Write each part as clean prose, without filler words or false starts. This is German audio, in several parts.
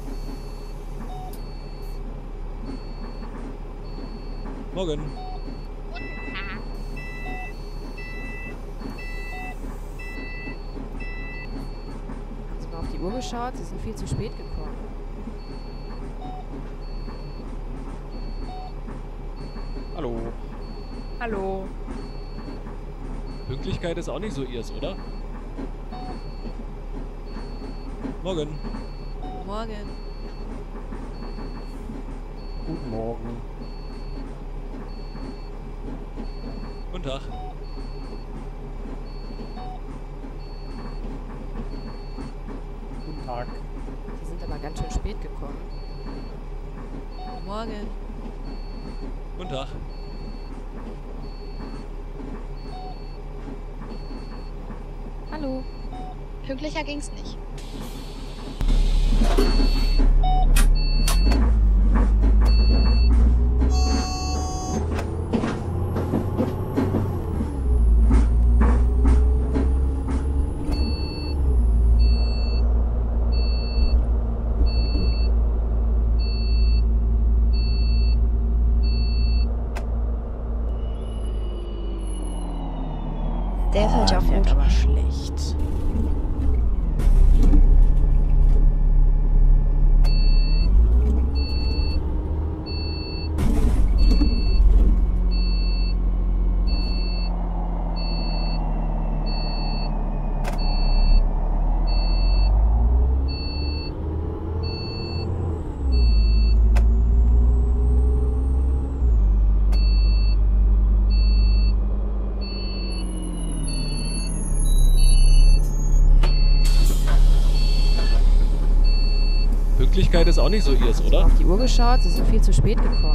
Morgen. Haben Sie mal auf die Uhr geschaut? Sie sind viel zu spät gekommen. Hallo. Hallo. Pünktlichkeit ist auch nicht so ihrs, oder? Morgen. Morgen. Guten Morgen. Guten Tag. Guten Tag. Sie sind aber ganz schön spät gekommen. Morgen. Guten Tag. Hallo. Pünktlicher ging's nicht. Der fällt ja auch fährt gut. aber schlecht. Pünktlichkeit ist auch nicht so ihrs, Haben Sie mal oder? auf die Uhr geschaut? Sie sind viel zu spät gekommen.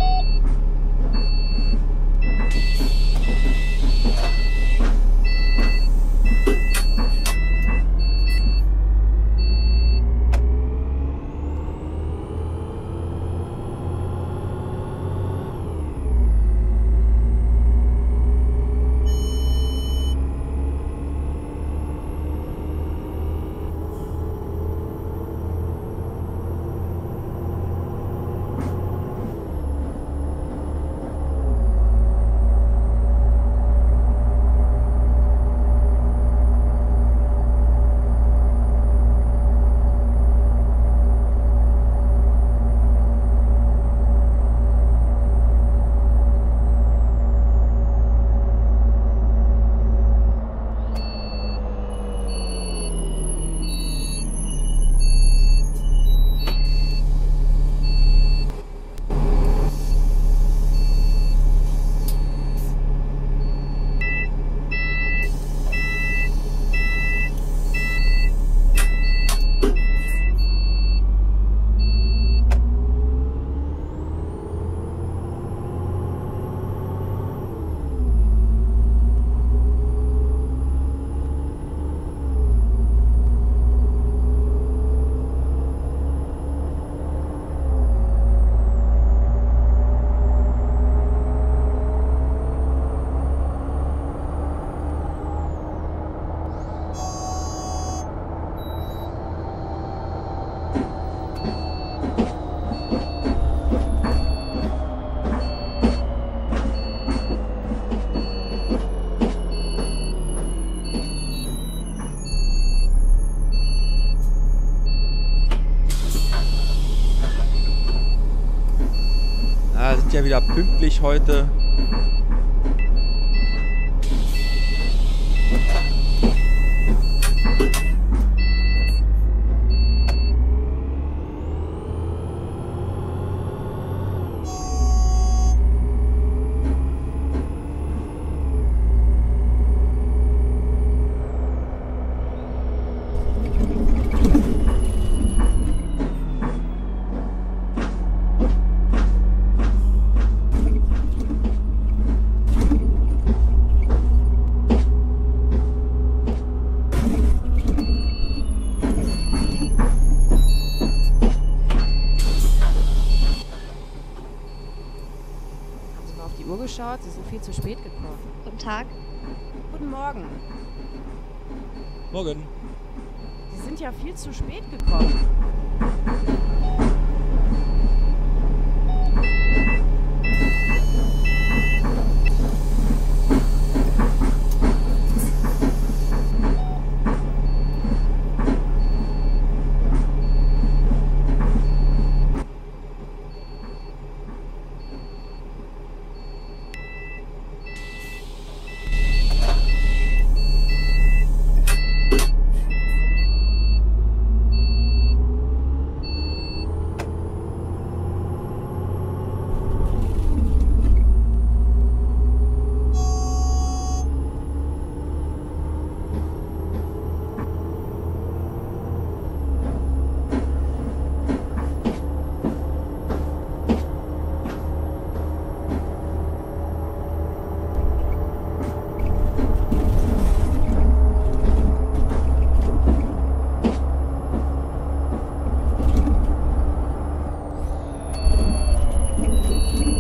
Ah, sind ja wieder pünktlich heute. geschaut, Sie sind viel zu spät gekommen. Guten Tag. Guten Morgen. Morgen. Sie sind ja viel zu spät gekommen.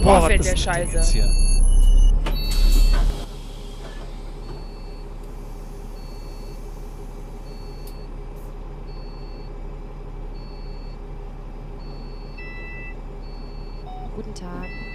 Boah, was fällt ist der denn Scheiße. jetzt hier? Guten Tag.